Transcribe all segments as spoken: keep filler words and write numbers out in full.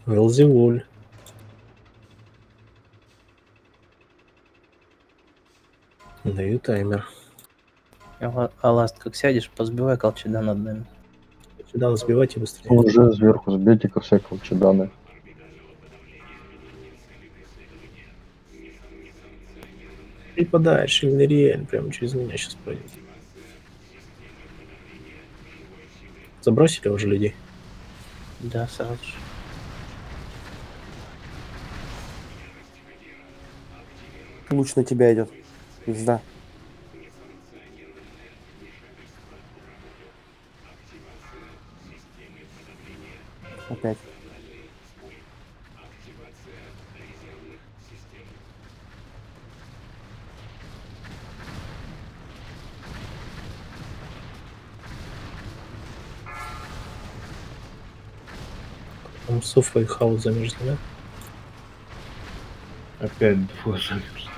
Велзевуль. Даю таймер. А ласт, как сядешь, позбивай колчеда над нами. Сюда сбивайте быстрее. Уже сверху сбейте ко всякого чеданы. И подальше, Ильнариэль, прямо через меня сейчас пройдет. Забросили уже людей? Да, сразу же. Луч на тебя идет. Пизда. Опять. Там Софа и Хаус замерзли, да? Опять двое замерзли.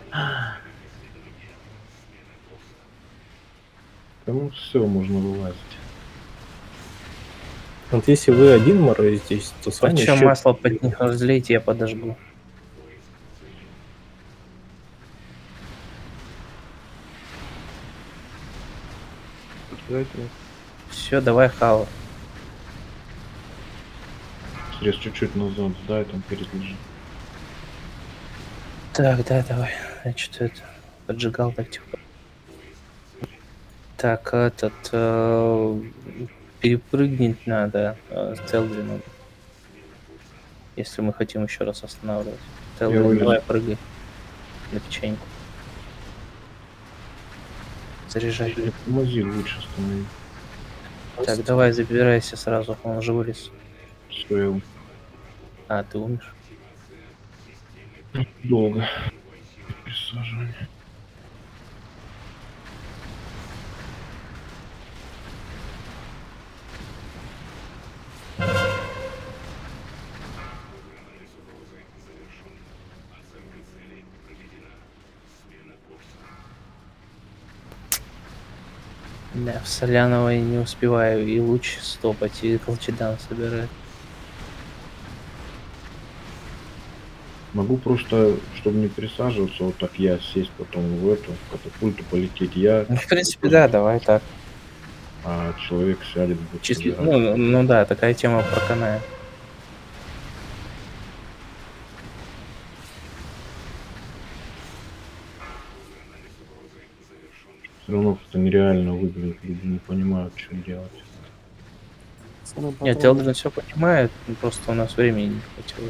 Кому все можно вылазить. Вот если вы один морозитесь, то с вами Причем еще... масло под них разлейте, я подожгу. Все, давай хава. Срез чуть-чуть назад, да, и там перед лежит. Так, да, давай. Я что-то это поджигал так тихо. Так, этот э, перепрыгнуть надо э, с Телдрином. Если мы хотим еще раз останавливать. Телдрин, давай прыгай на печеньку. Заряжай. Помоги лучше остановить. Так, давай, забирайся сразу, он уже вылез. Что я... А, ты умер? Долго. Присаживание. Да, в Соляновой не успеваю и луч стопать, и колчедан собирать. Могу просто, чтобы не присаживаться, вот так я сесть потом в эту катапульту, полететь я. Ну, в принципе, да, давай так. А человек сядет. Числи... Ну, ну да, такая тема проканает. Все равно это нереально выглядит, люди не понимают, что делать. Нет, Элдрин все понимает, просто у нас времени не хватило.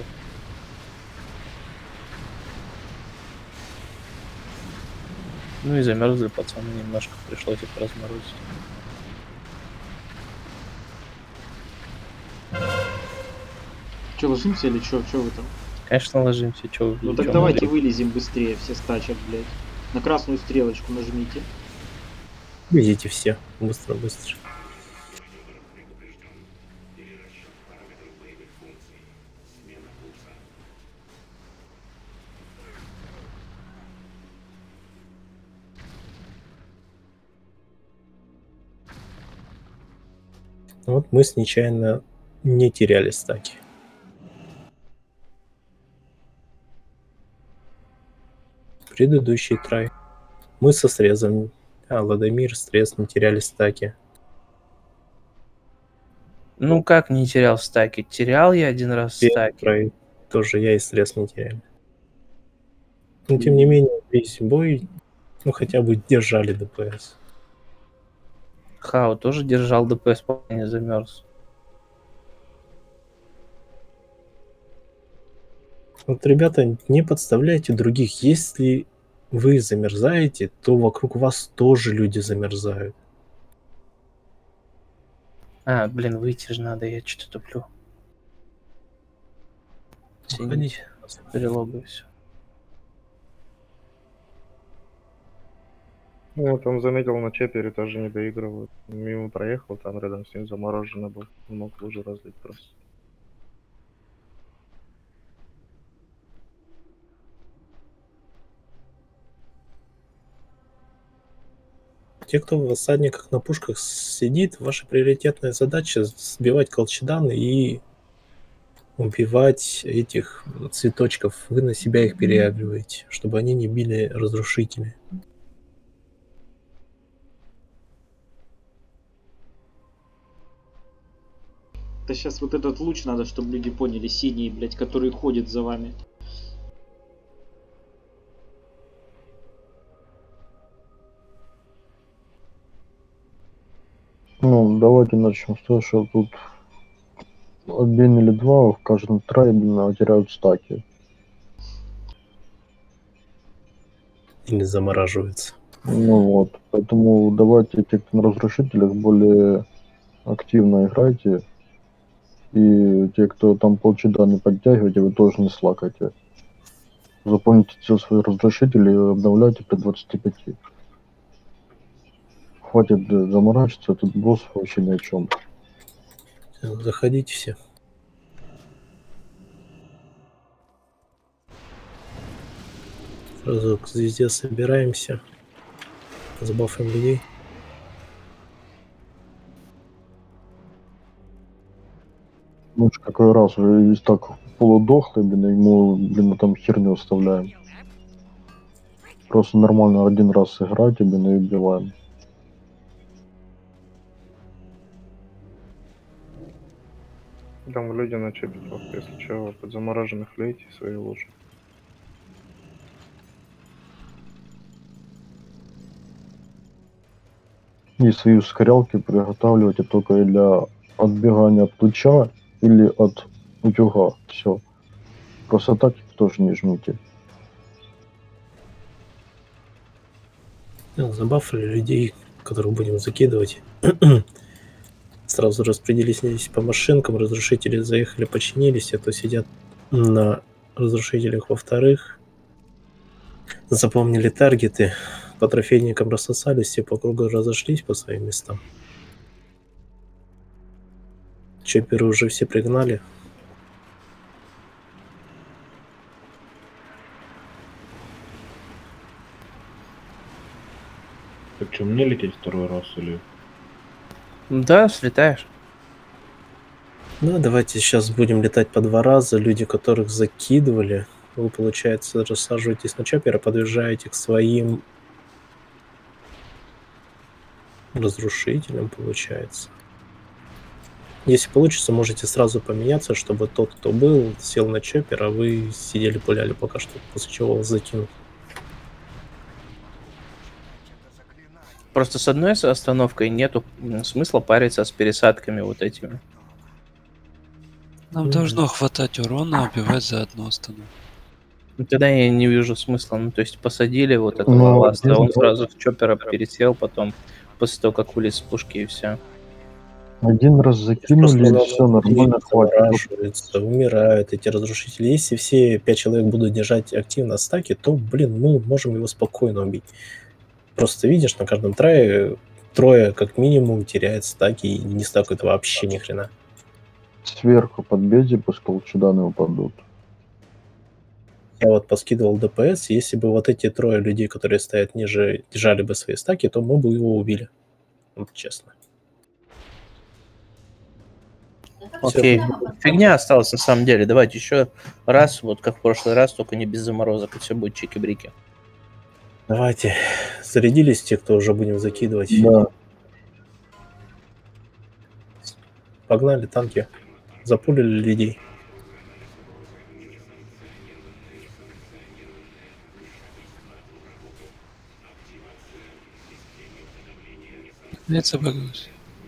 Ну и замерзли пацаны немножко, пришлось их разморозить. Че, ложимся или че? Че вы там? Конечно, ложимся, че. Ну так давайте вылезем быстрее все с тачек, блядь. На красную стрелочку нажмите. Видите все. Быстро, быстро. Вот мы с нечаянно не теряли стаки. Предыдущий трай. Мы со срезом. А, Ладомир, срез, не теряли стаки. Ну как не терял стаки? Терял я один раз стаки. Трай. Тоже я и срез не теряли. Но тем не менее, весь бой, ну хотя бы держали ДПС. Хау тоже держал ДПС, пока не замерз. Вот, ребята, не подставляйте других. Если вы замерзаете, то вокруг вас тоже люди замерзают. А, блин, выйти же надо, я что-то туплю. Извините, перелогаю все. Ну, там заметил, на чепере тоже не доигрывают. Мимо проехал, там рядом с ним заморожено был. Он мог лужу разлить просто. Те, кто в осадниках на пушках сидит, ваша приоритетная задача сбивать колчеданы и убивать этих цветочков. Вы на себя их переагриваете, чтобы они не били разрушители. Да сейчас вот этот луч надо, чтобы люди поняли, синие, блядь, которые ходят за вами. Ну, давайте начнем с того, что тут один или два в каждом трайбе теряют стаки. Или замораживаются. Ну вот, поэтому давайте те, кто на разрушителях, более активно играйте. И те, кто там полчаса не подтягиваете, вы тоже не слакайте. Запомните все свои разрушители и обновляйте при двадцати пяти. Хватит заморачиваться, тут босс вообще ни о чем. Заходите все. Сразу к звезде собираемся. Забафаем людей. Ну ж какой раз уже есть так полудохлый, блин, ему, блин, там херню оставляем. Просто нормально один раз сыграть, блин, и убиваем. Там люди на чепитах, если что, под замороженных лейте свои лучше. И свои ускорялки приготавливайте только для отбегания от луча или от утюга. Все. Просто так их тоже не жмите. Забафали людей, которых будем закидывать. Сразу распределились по машинкам, разрушители заехали, починились, а то сидят на разрушителях. Во-вторых, запомнили таргеты, по трофейникам рассосались, все по кругу разошлись по своим местам. Чопперы уже все пригнали. Так что, мне лететь второй раз или... Да, слетаешь. Ну, давайте сейчас будем летать по два раза. Люди, которых закидывали, вы, получается, рассаживаетесь на чоппера, подъезжаете к своим разрушителям, получается. Если получится, можете сразу поменяться, чтобы тот, кто был, сел на чоппер, а вы сидели, пуляли пока что, после чего вас закинут. Просто с одной остановкой нету смысла париться с пересадками вот этими. Нам должно хватать урона убивать за одну остановку. Тогда я не вижу смысла. Ну, то есть посадили вот этого Ну, ласта, он один- сразу в чоппера пересел, потом после того, как вылез с пушки, и все. Один раз закинули, и все нормально, хватит. Замораживаются, умирают эти разрушители. Если все пять человек будут держать активно стаки, то, блин, мы можем его спокойно убить. Просто видишь, на каждом трае трое как минимум теряет стаки и не стакают вообще ни хрена. Сверху подбейте, пускай чуданы упадут. Я вот поскидывал ДПС, если бы вот эти трое людей, которые стоят ниже, держали бы свои стаки, то мы бы его убили. Вот честно. Окей. Фигня осталась на самом деле. Давайте еще раз, вот как в прошлый раз, только не без заморозок, и все будет чики-брики. Давайте. Зарядились те, кто уже будем закидывать? Да. Погнали, танки. Запулили людей. Нет, забагался.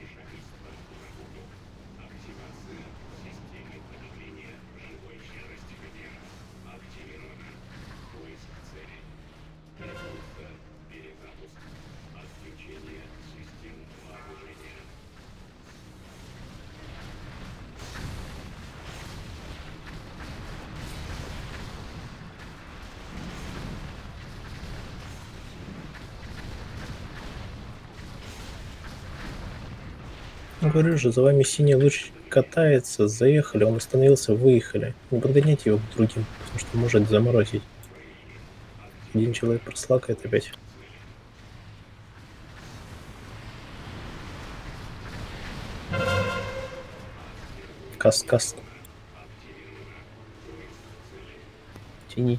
Говорю же, за вами синий луч катается, заехали, он остановился, выехали. Не подгоняйте его к другим, потому что может заморозить. Один человек прослакает опять. Каст, каст. Тяни.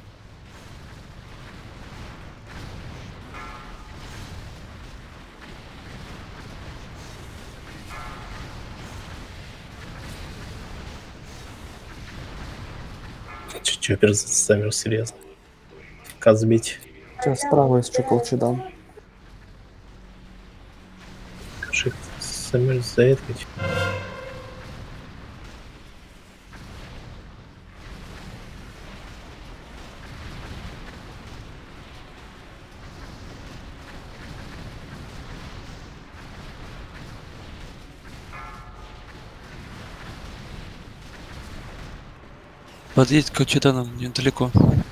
Чоппер замер, серьезно. Казбить. Сейчас справа из Чеколчедан. Шик замер заедать. Подъедь к Кочеданам недалеко.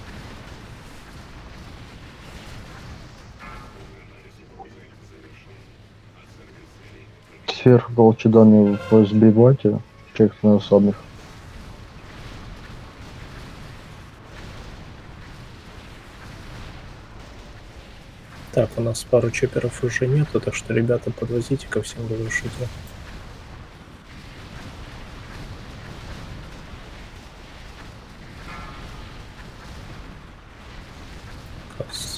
Сверху Колчедане позбивайте, чек на осадных. Так, у нас пару чопперов уже нету, так что, ребята, подвозите ко всем разрушителям. Кас.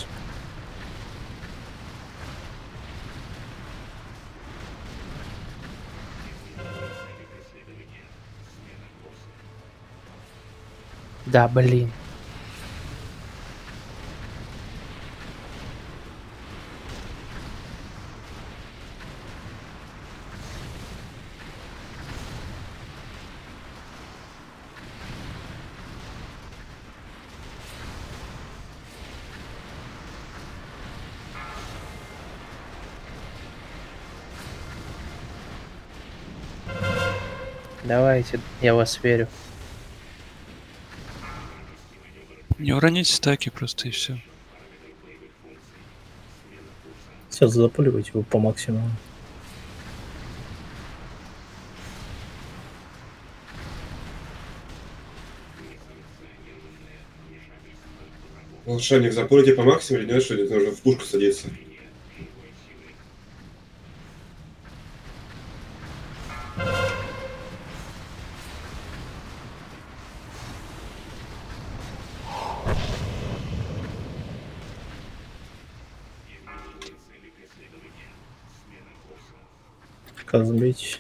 Да, блин. Давайте, я вас верю. Не уронить стаки просто и все. Сейчас запуливайте его по максимуму. Волшебник, запулите по максимуму или нет, что здесь нужно в пушку садиться? Казбить.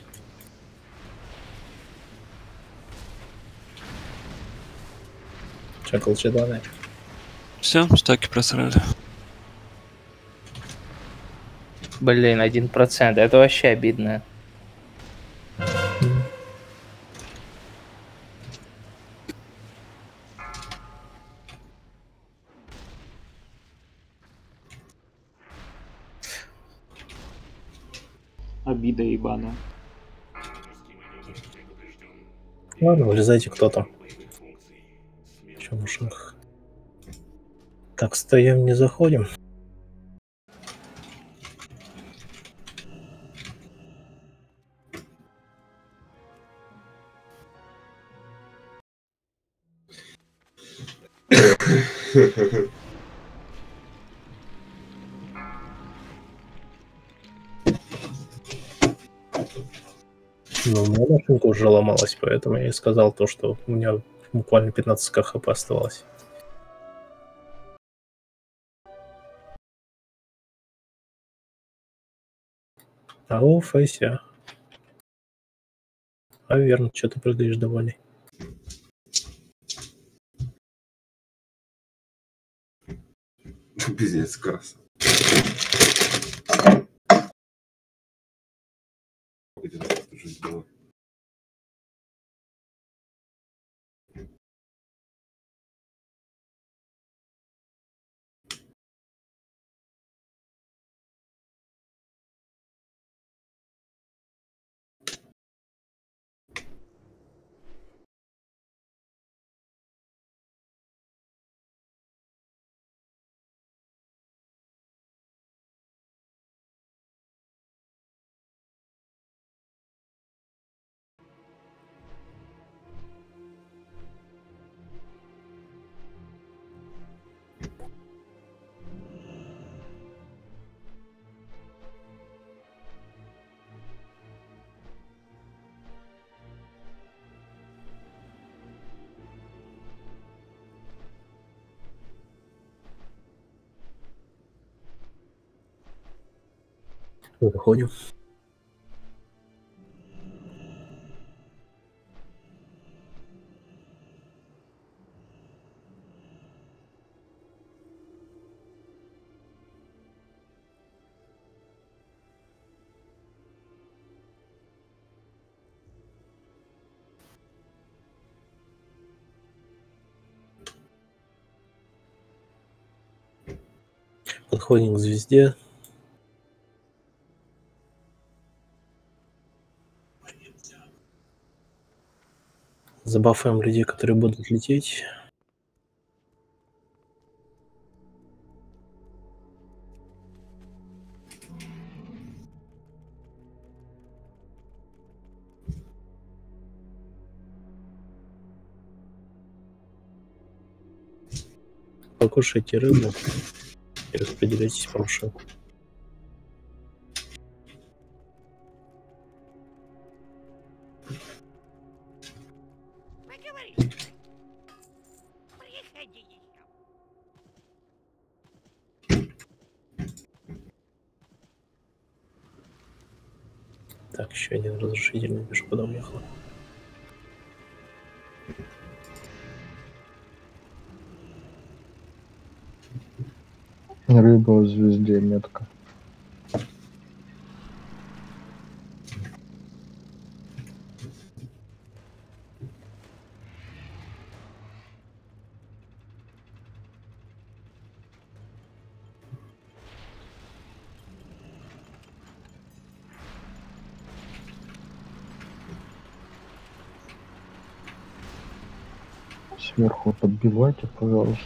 Чекал чеданы. Все, стаки просрали. Блин, один процент. Это вообще обидно. Обида ебаная. Ладно, вылезайте кто-то. Че в ушах? Так, стоим, не заходим. Ну, у меня машинка уже ломалась, поэтому я и сказал то, что у меня буквально пятнадцать хп оставалось. Ау, Фейся. А верно, что ты прыгаешь довольный. Пиздец, красава. Выходим. Подходим к звезде. Забафаем людей, которые будут лететь. Покушайте рыбу и распределяйтесь по машинам. Так, еще один разрушительный, вижу, куда уехал. Рыба в звезде, метка. Сверху подбивайте, пожалуйста.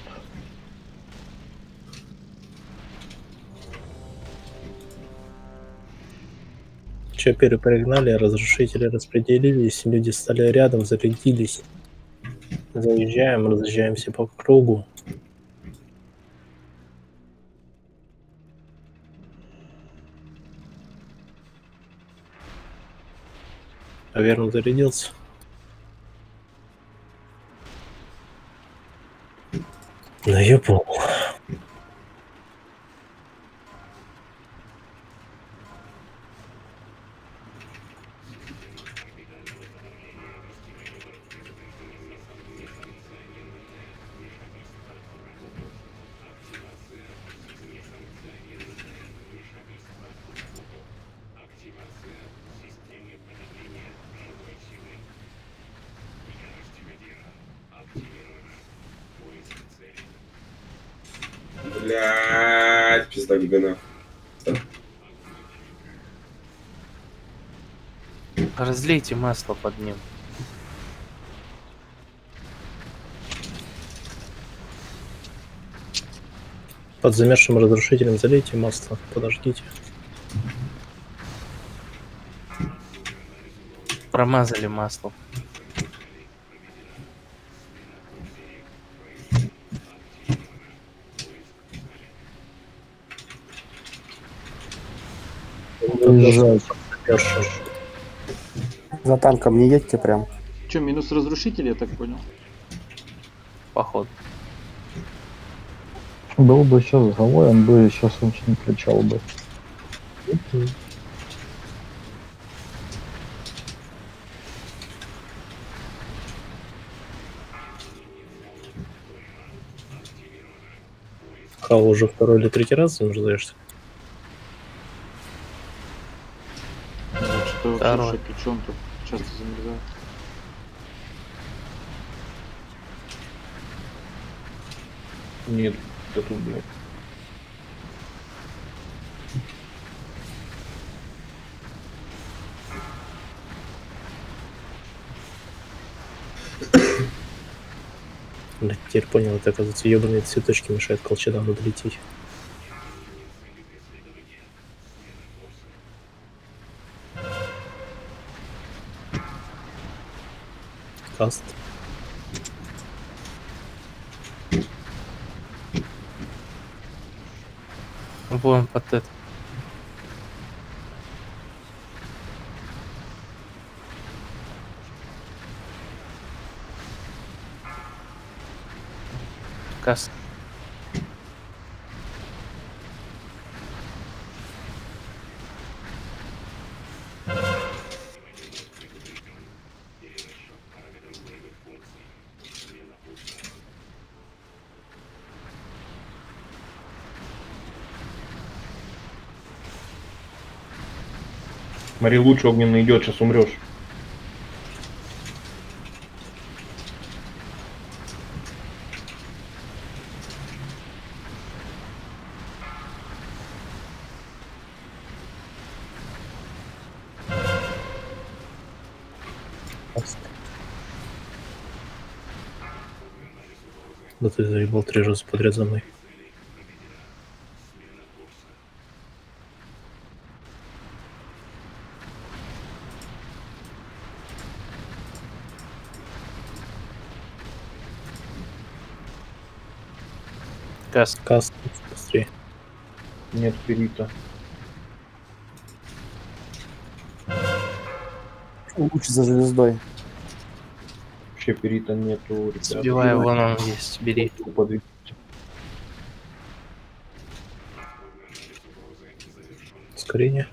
Чоперы пригнали, разрушители распределились, люди стали рядом, зарядились. Заезжаем, разъезжаемся по кругу. Наверное, зарядился. Наебал. Блядь, пизда гигана. Разлейте масло под ним. Под замерзшим разрушителем залейте масло, подождите. Промазали масло. Уезжать. За танком не едьте прям. Че, минус разрушитель, я так понял? Походу. Был бы сейчас головой, он бы сейчас очень кричал бы. Хау уже второй или третий раз замерзаешься? Что Второй. вообще шапичон тут часто замерзает. Нет, это тут, блядь. Блядь, теперь понял, это, оказывается, ебаные цветочки мешают колчадану долететь. Каст. Вон под это. Кас. Смотри, лучше огненный идет, сейчас умрешь. Да ты заебал три раза подряд за мной. Каст. Каст, быстрее. Нет перита. Луч за звездой. Вообще перита нету, ребята. Сбиваю, вон он есть, бери. Подвигайте. Ускорение.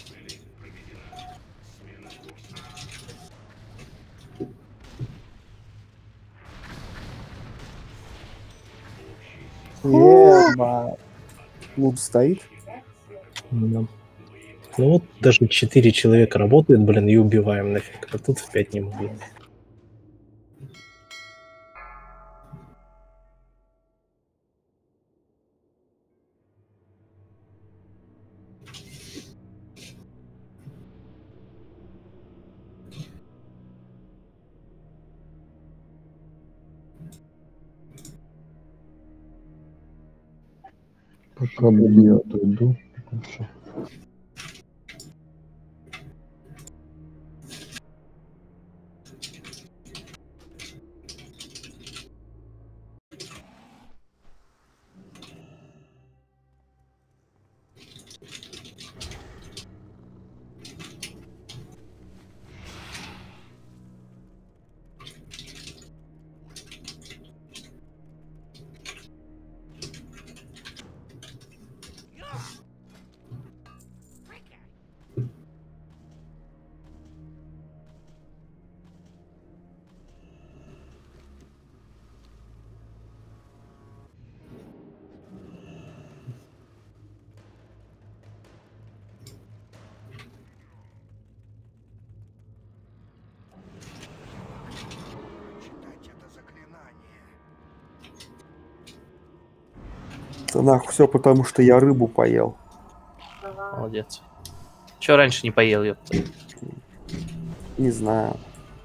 Еба. Луч стоит. Да. Ну вот даже четыре человека работает, блин, и убиваем нафиг. А тут в пять не могли. Пока я отойду. Всё. Это нахуй все потому, что я рыбу поел. Молодец. Че раньше не поел, ёпта? Не знаю.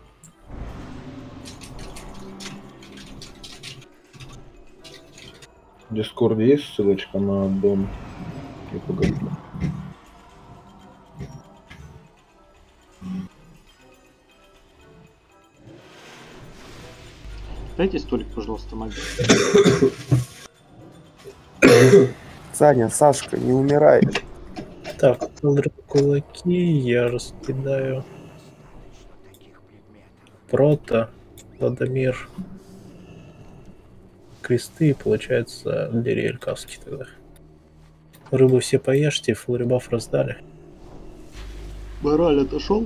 В Дискорде есть ссылочка на дом? Я погоди. Дайте столик, пожалуйста, маги. Саня, Сашка, не умирай. Так, кулаки я раскидаю. Прото, Владимир. Кресты, и получается, Лириэль Каски тогда. Рыбу все поешьте, фулрибаф раздали. Мораль отошел?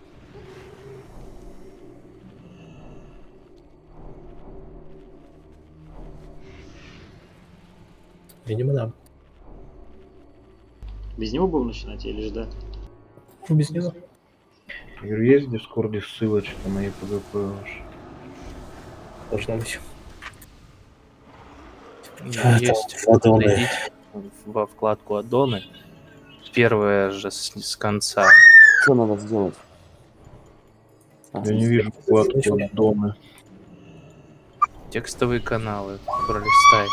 Видимо, да. Без него будем начинать или ждать? Без него. Говорю, есть в Дискорде ссылочка на ЕПГП ваш? Должно быть. Да, есть. аддоны. Зайдите во вкладку аддоны. Первое же с, с конца. Что надо сделать? А, Я не вижу вкладку аддоны. Текстовые каналы. Пролистай.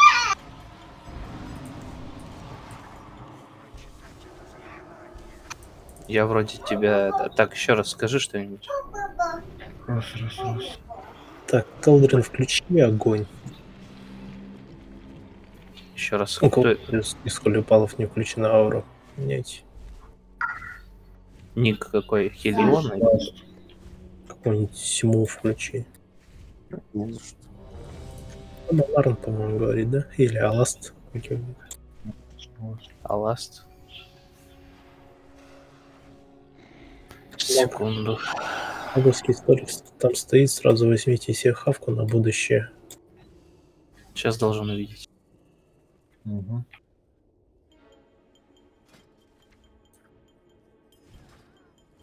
Я вроде тебя... Так, еще раз скажи что-нибудь. Раз, раз, раз. Так, Талдрин, включи огонь. Еще раз. У кого Кто- из, из Холюпалов не включена аура? Менять. Ник какой? Хелион? или- Какую-нибудь Симу включи. не за что. Там Аларн, по-моему, говорит, да? Или Аласт. какой-нибудь. Аласт. Секунду. Маговский столик там стоит, сразу возьмите себе хавку на будущее. Сейчас должен увидеть.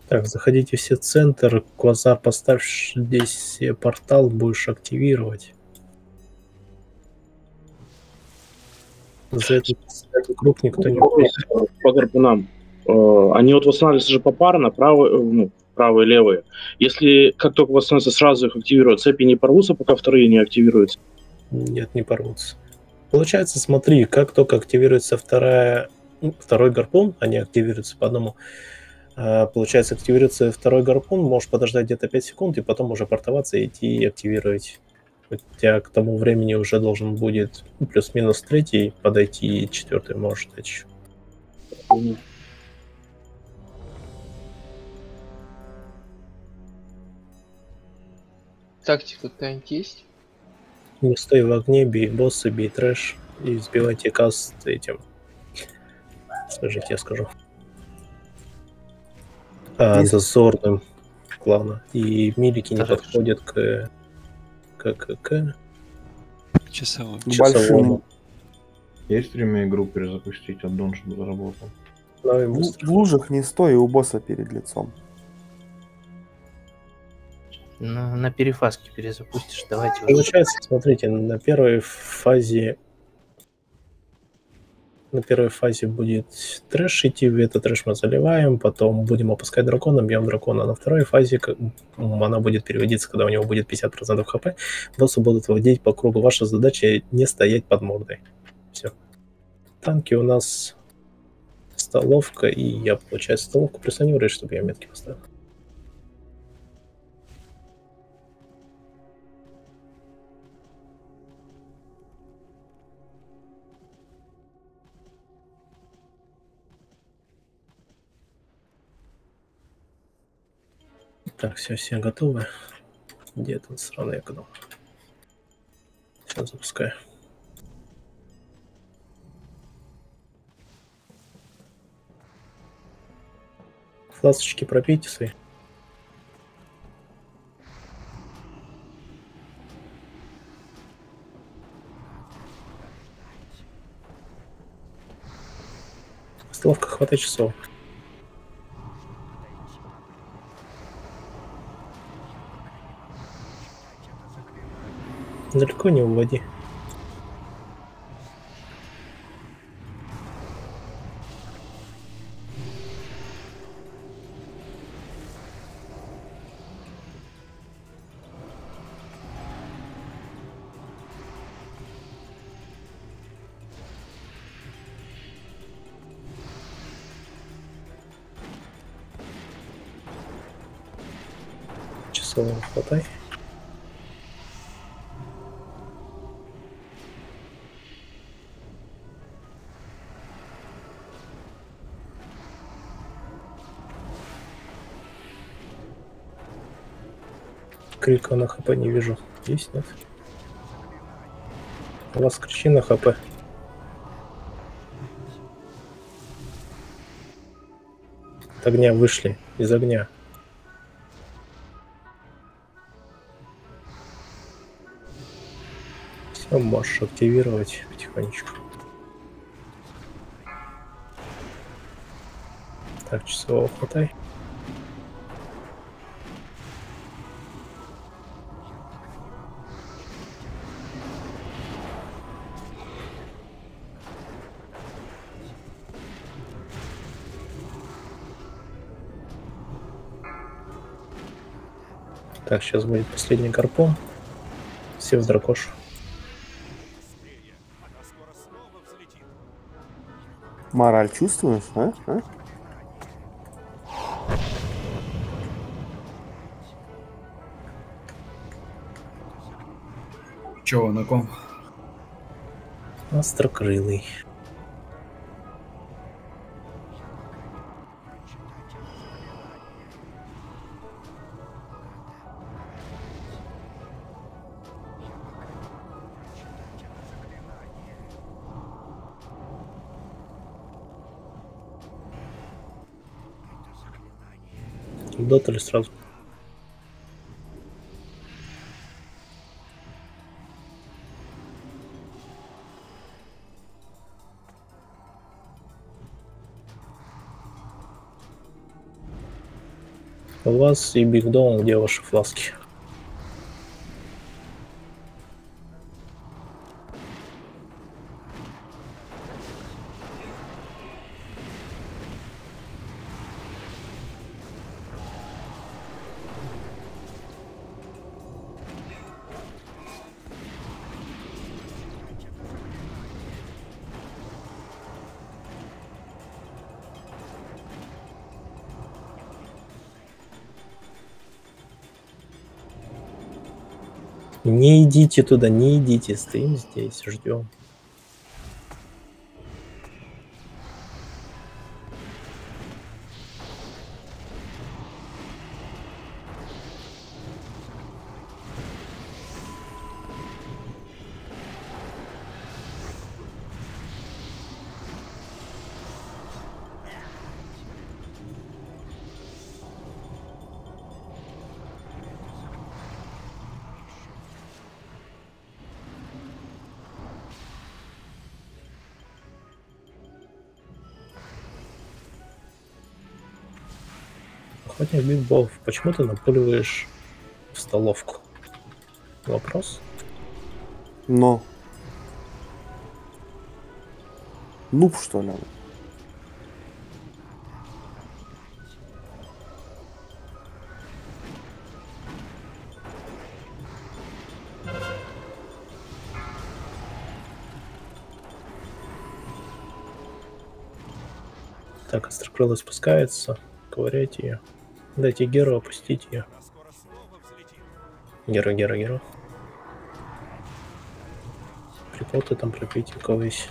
Так, заходите все в центр. Квазар, поставь здесь портал, будешь активировать. За этот, за этот круг никто не Вопрос по гарпунам. Э, Они вот восстанавливаются же попарно, правый, э, ну, правые, левые. Если как только восстановятся, сразу их активируют, цепи не порвутся, пока вторые не активируются? Нет, не порвутся. Получается, смотри, как только активируется вторая, ну, второй гарпун, они активируются по одному. А, получается, активируется второй гарпун, можешь подождать где-то пять секунд и потом уже портоваться, идти и активировать. У тебя к тому времени уже должен будет плюс-минус третий подойти, и четвертый может дать еще. Тактика какая-нибудь есть? Не стой в огне, бей босса, бей трэш и сбивайте каст этим. Скажите, я скажу. А, Есть. дозорным, главное. И милики не Хорошо. подходят к, к, к, к Часовой. часовому. Есть время игру перезапустить, аддон, чтобы заработал? Давай В, быстро. в лужах не стой у босса перед лицом. На, на перефазке перезапустишь. Давайте уже. Получается, смотрите, на первой фазе на первой фазе будет трэш идти, в этот трэш мы заливаем, потом будем опускать дракона, бьем дракона. На второй фазе как- м, она будет переводиться, когда у него будет пятьдесят процентов хп, боссы будут выводить по кругу. Ваша задача не стоять под мордой. Все. Танки у нас столовка, и я, получается, столовку прислониваю, чтобы я метки поставил. Так, все, все готовы. Где этот сраный окно? Сейчас запускаю. Фласочки пропейте свои. Столовка, хватай часов. Далеко не уводи. Часового хватай. Крика на хп не вижу. Есть, нет? У вас кричи на хп. От огня вышли. Из огня. Все, можешь активировать потихонечку. Так, часового хватай. Так, сейчас будет последний гарпун. Все в дракош. Мораль чувствуешь, а? а? Чего, на ком? Острокрылый. Дот или сразу? У вас и Биг Дон, где ваши фласки? Не идите туда, не идите, стоим здесь, ждем. Охотник Бигбов, почему ты напуливаешь в столовку? Вопрос? Но. Нуб, что ли? Так, острокрылый спускается. Ковыряйте ее. Дайте Геру опустить ее. Гера, Гера, Гера. Прикол ты там прикритиковывайся.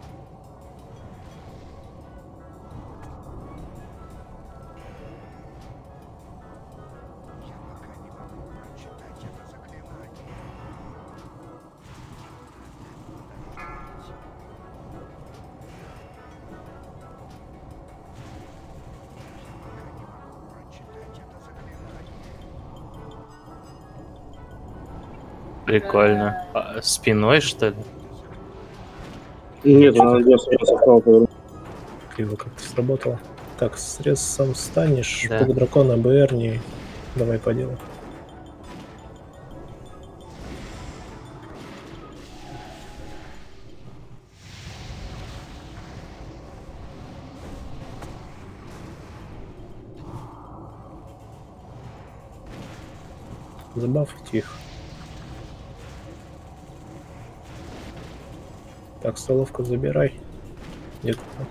Прикольно. А, спиной, что ли? Нет, надо я справа поверну. Криво как-то сработало. Так, срез сам станешь. Да. Пук дракона, БРни. Давай по делу. Забафайте их. Так, столовку забирай. Где-то там.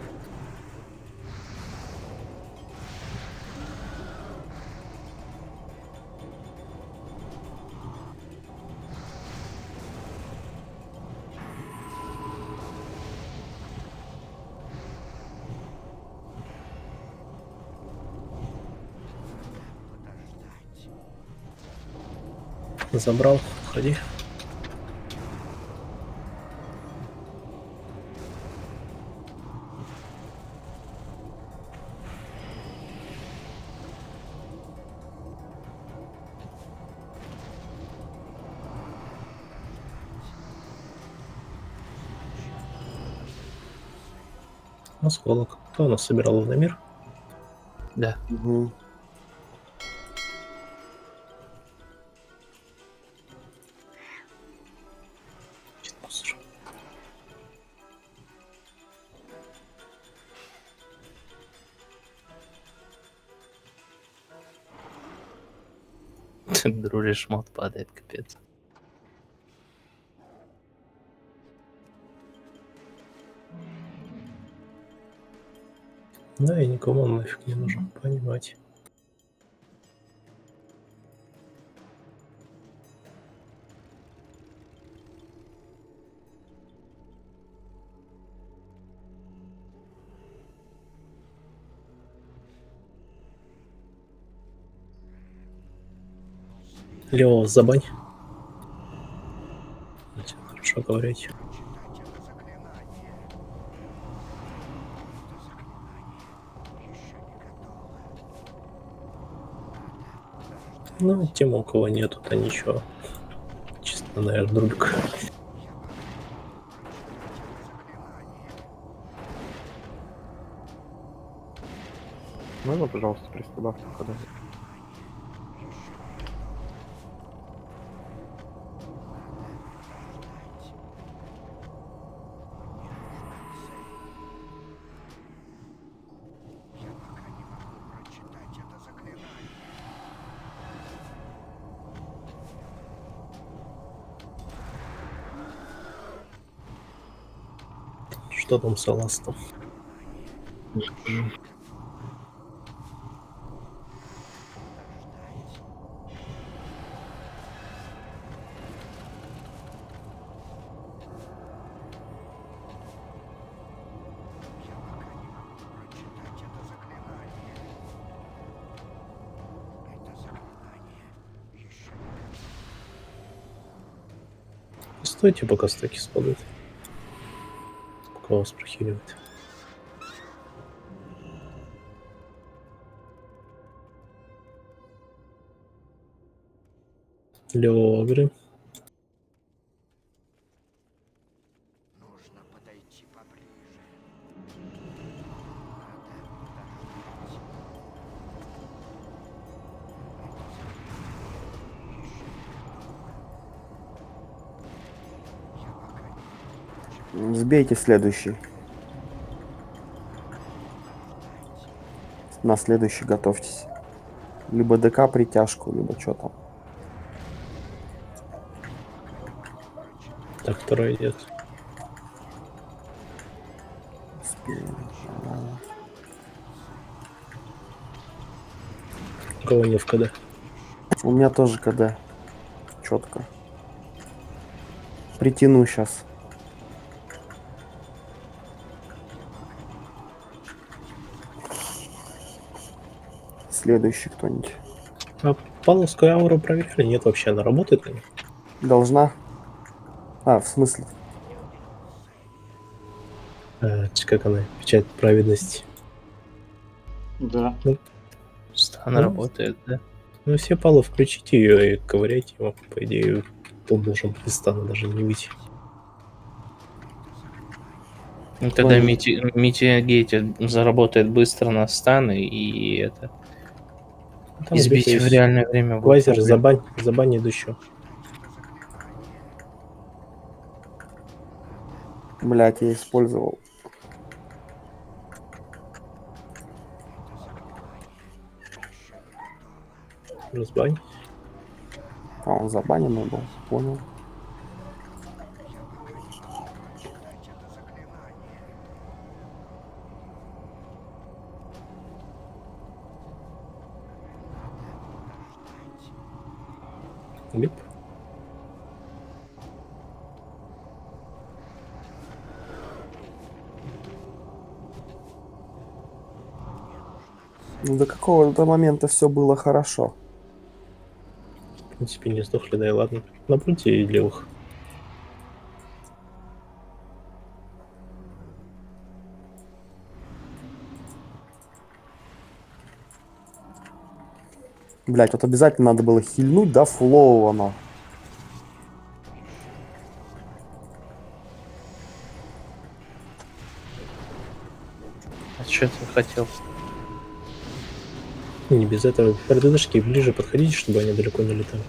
Забрал, ходи. Осколок. Кто у нас собирал в мир? Да. Угу. Дружишь, мод падает, капец. Да, и никому он нафиг не нужен, понимать. Лево, забань. Хорошо говорить. Ну, тем, у кого нету, то ничего. Чисто, наверное, дробик. Можно, пожалуйста, приставку, когда Что там с Аластом? Стойте, пока стаки спадут. Пока вас прохиливает. Лёгры. Сбейте следующий. На следующий готовьтесь. Либо ДК притяжку, либо что там. Так, второй идет. У кого не в КД? У меня тоже КД. Четко. Притяну сейчас. Следующий кто-нибудь. А Павловскую ауру проверили? Нет, вообще она работает? Должна. А, в смысле? А, как она? Печать праведности. Да. Ну, Она ну, работает, да? Ну, все Павлов, включите ее и ковыряйте его. По идее, он должен из стана даже не выйти. Ну, тогда Мити заработает быстро на станы и это... Там избить в реальное время. Лазер, забань, забань идущего. Блять, я использовал. Разбань. А, он забаненный был, понял. Лип. Ну, до какого-то момента все было хорошо. В принципе, не сдохли, да и ладно. На пульте левых. Блять, вот обязательно надо было хильнуть, да, фулового. А что ты хотел? Не без этого. РДДшки ближе подходите, чтобы они далеко не летали.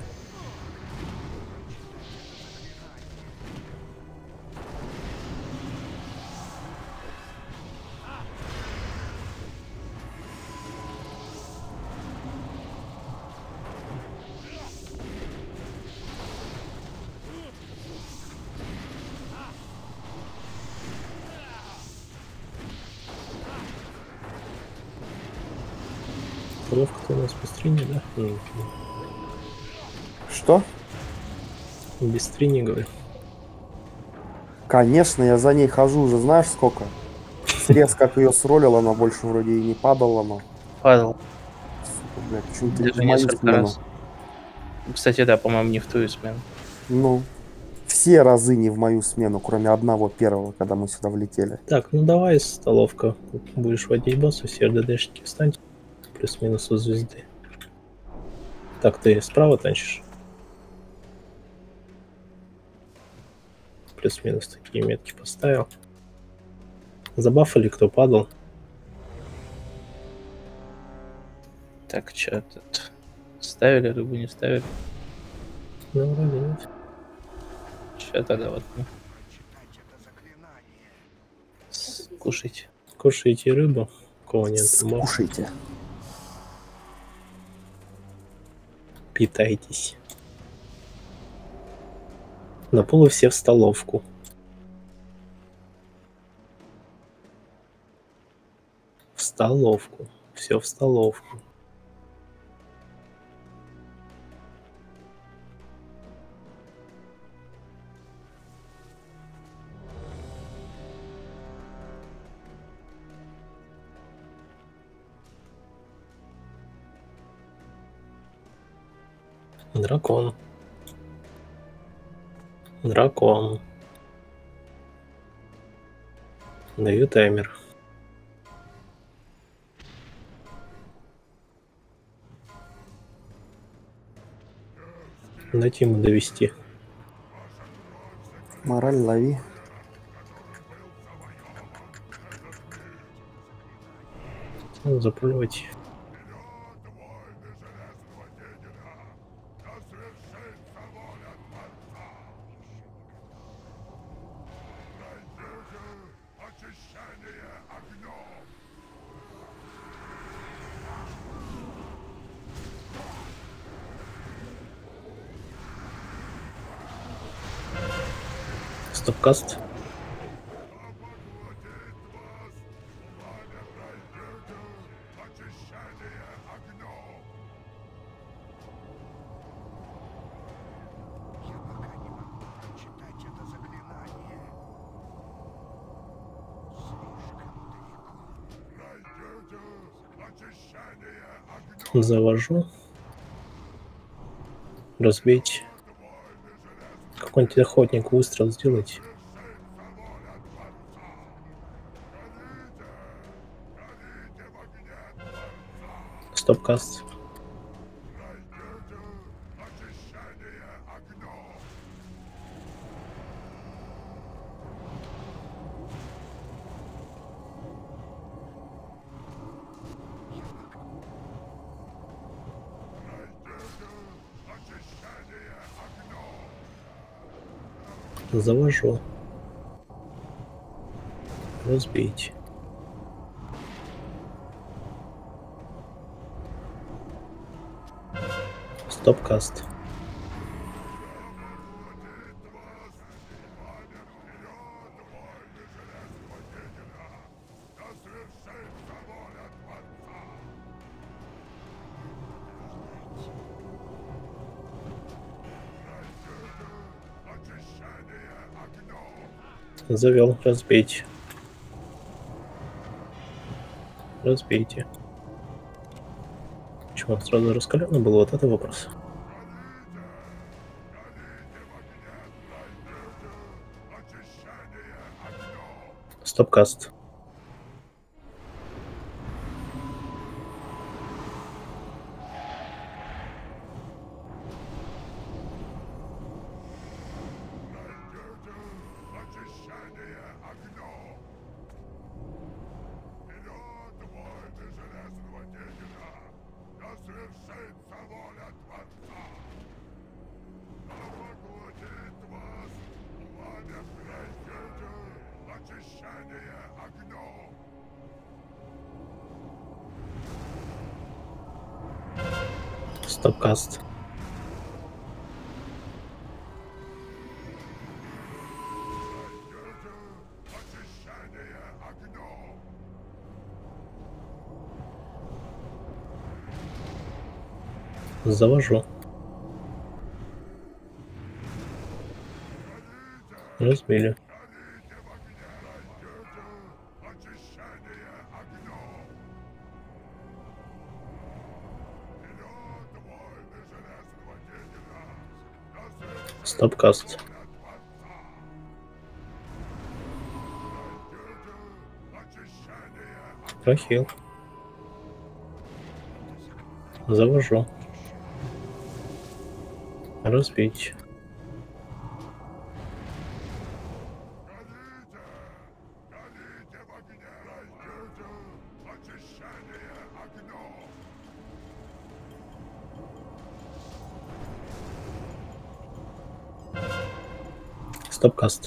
Головка-то у нас быстрее, да? Не, Что? быстрее, говорю. Конечно, я за ней хожу уже, знаешь сколько? Срез, как ее сролил, она больше вроде и не падала, но... Падал. Сука, блядь, почему-то Даже в мою несколько смену. раз. Кстати, да, по-моему, не в твою смену. Ну, все разы не в мою смену, кроме одного первого, когда мы сюда влетели. Так, ну давай, столовка. Будешь водить босса, все РДДшники встаньте. Плюс-минус у звезды. Так, ты справа танчишь? Плюс-минус такие метки поставил. Забафали, кто падал. Так, что тут? Ставили рыбу, не ставили? Ну, вроде нет. Что тогда вот? Ну. Кушайте. Кушайте рыбу. Кого нет, Кушайте. Питайтесь. На полу все в столовку. столовку. Все в столовку. Дракон. Дракон. Даю таймер. Дайте ему довести. Мораль лови. Заплевать. Стопкаст. Завожу. Разбить. Какой-нибудь охотник выстрел сделать. Стопкаст. Завожу. Разбить. Стопкаст. Завел. Разбить. Разбейте. Чего, он сразу раскаленный был? Вот это вопрос. Стопкаст. Стопкаст. Завожу. Разбили. Стопкаст. Прохил. Завожу. Разбить. Стопкаст.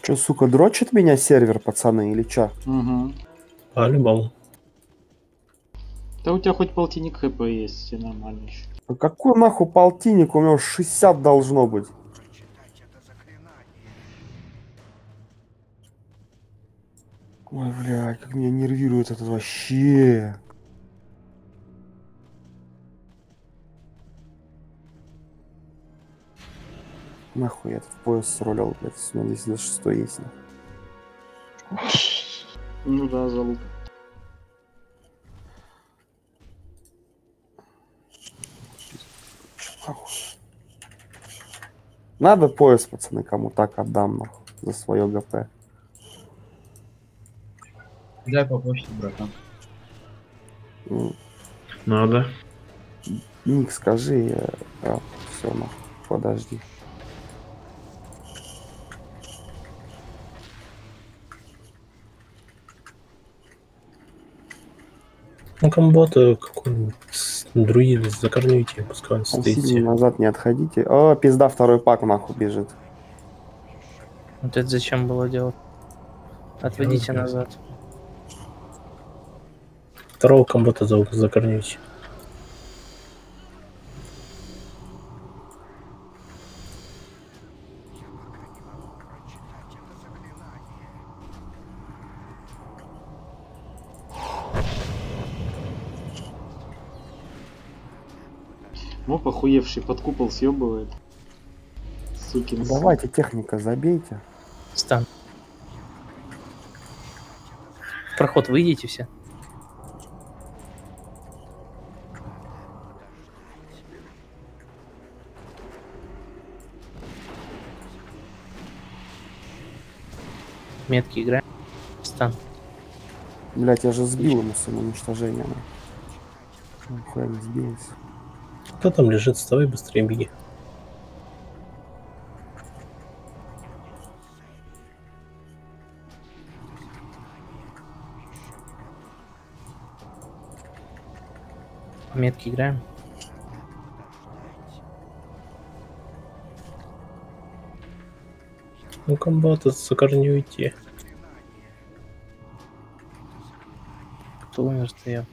Че, сука, дрочит меня сервер, пацаны, или чё? Угу. По-любому. Да у тебя хоть полтинник хп есть, все нормально еще. А какой нахуй полтинник? У него шестьдесят должно быть. Ой, блядь, как меня нервирует это вообще. Нахуй я этот пояс сролил, блядь, с меня здесь за шестой есть. Нахуй. Ну да, залуп. Надо пояс, пацаны, кому так отдам, нахуй, за свое ГП. Дай по почте, братан. М, Надо. Ник, скажи, я... а, все, нахуй, подожди. Ну, комбота какой-нибудь друид закорнюйте, пускай он стоит Сильно себе. назад не отходите. О, пизда, второй пак нахуй бежит. Вот это зачем было делать? Отведите знаю. назад. Второго комбота за- закорнюйте. Моп охуевший под купол съебывает. Сукин сын. Давайте, техника, забейте. Стан. В проход выйдите все. Метки играем. Стан. Блять, я же сбил ему самоуничтожение. Нихуя не сбилось. Кто там лежит? Вставай быстрее, беги. Метки играем. Ну, комбота закорнюйте. Кто умер-то я?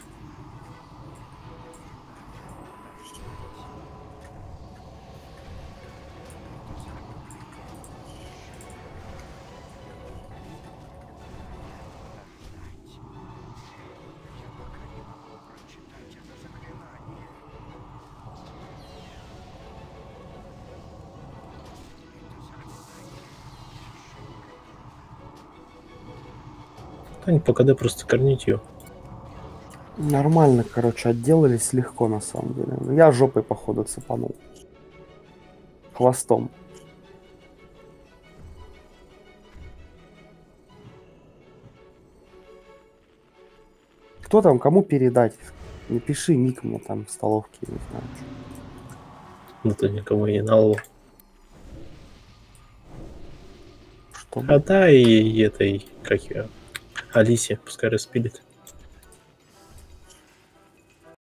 Тань, по КД просто корните ее. Нормально, короче, отделались легко на самом деле. Ну, я жопой, походу, цепанул. Хвостом. Кто там, кому передать? Не пиши ник мне там в столовке, не знаю. Ну, то никому и не налово. Что? А дай этой, как ее, Алисе, пускай распилит.